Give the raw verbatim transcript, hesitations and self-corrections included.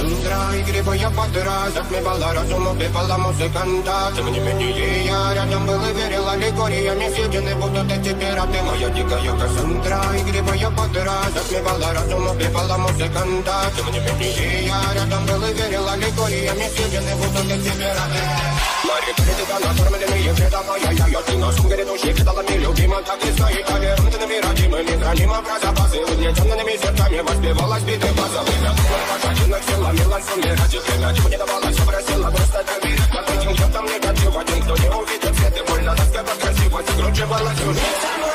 Кассандра, игривая подра, затмевала разум, убивала музыканта. Тем не менее я рядом был и верил аллегориями, съедены будут эти пираты. Моя дикая Кассандра, игривая подра, затмевала разум, убивала музыканта. Тем не менее я рядом был и верил аллегориями, съедены будут эти пираты. Мари политика, накормленные предавая я, я ты на сумке грядущий кидалами любима, так и стоит толерантными родимыми, хранима про запасы, угнетенными сердцами воспевалась биты базовых. Пожатинных силами лансом мирать, время тьму не давалось, просила просто доверять. Под этим я там негатив, один, кто не увидит свет, и больно тоска по красивости, круче волосю.